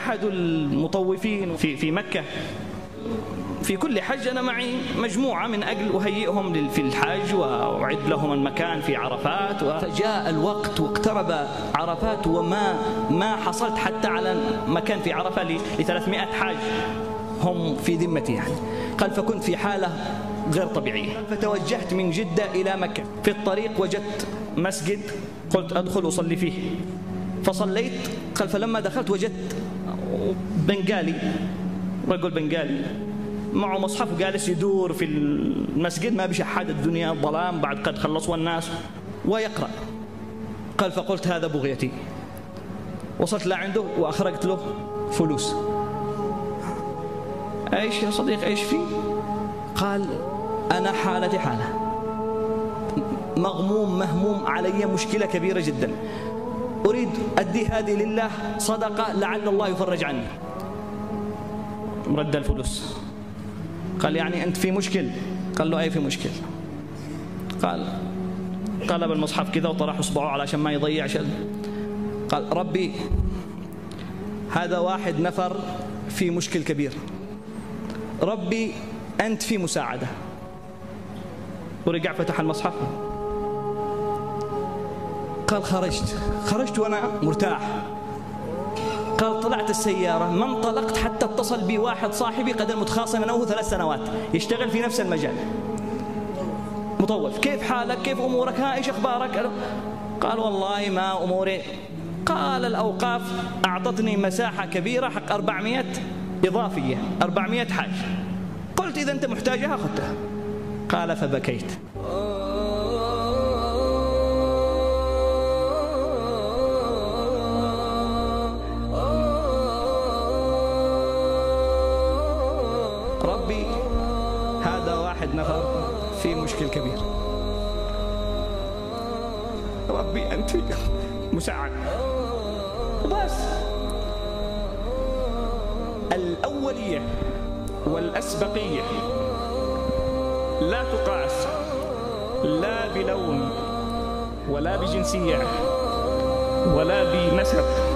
أحد المطوفين في مكة في كل حج أنا معي مجموعة من أجل أهيئهم في الحج وأعد لهم المكان في عرفات فجاء الوقت واقترب عرفات وما حصلت حتى على مكان في عرفة ل300 حاج هم في ذمتي يعني. قال فكنت في حالة غير طبيعية، فتوجهت من جدة إلى مكة. في الطريق وجدت مسجد قلت أدخل أصلي فيه، فصليت. قال فلما دخلت وجدت بنغالي، رجل بنغالي معه مصحف وجالس يدور في المسجد، ما بيش أحد، الدنيا ظلام بعد قد خلصوا الناس، ويقرأ. قال فقلت هذا بغيتي. وصلت لعنده وأخرجت له فلوس. ايش يا صديق ايش في؟ قال أنا حالتي حالة، مغموم مهموم، علي مشكلة كبيرة جدا، أريد أدي هذه لله صدقة لعل الله يفرج عني. رد الفلوس. قال يعني أنت في مشكل؟ قال له أي في مشكل. قال قلب المصحف كذا وطرح إصبعه علشان ما يضيع شيء. قال ربي هذا واحد نفر في مشكل كبير، ربي أنت في مساعدة. ورجع فتح المصحف. قال خرجت وأنا مرتاح. قال طلعت السيارة، ما انطلقت حتى اتصل بي واحد صاحبي قد متخاصم أنا وهو 3 سنوات، يشتغل في نفس المجال، مطوف. كيف حالك؟ كيف أمورك؟ ها إيش أخبارك؟ قال والله ما أموري. قال الأوقاف أعطتني مساحة كبيرة حق 400 إضافية، 400 حاج. قلت إذا أنت محتاجها أخذتها. قال فبكيت. ربي هذا واحد نفر في مشكل كبير، ربي أنت مساعد. بس الأولية والأسبقية لا تقاس لا بلون ولا بجنسية ولا بنسب